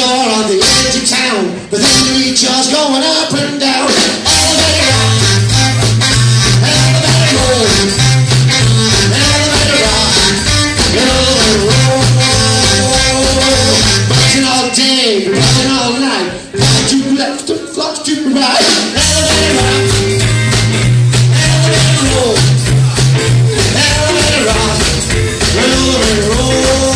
you're on the edge of town, but then you reach yours going up and down. Elevator rock, elevator roll, elevator rock, elevator roll. Buzzing all day, buzzing all night, fly to the left, fly to the right. Elevator rock, elevator roll, elevator rock, elevator roll.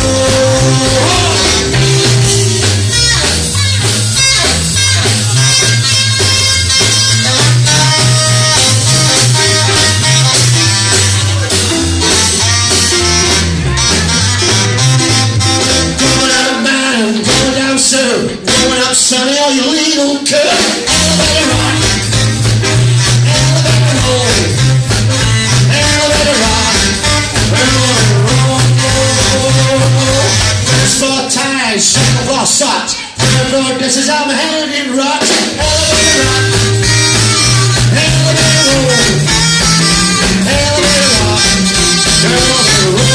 Going up, Sonny, all you legal cut. Elevator rock, elevator roll, elevator rock, elevator roll. First four ties, second floor socks, third floor dresses, I'm hand in rocks. Elevator rock, elevator roll, elevator rock, elevator roll.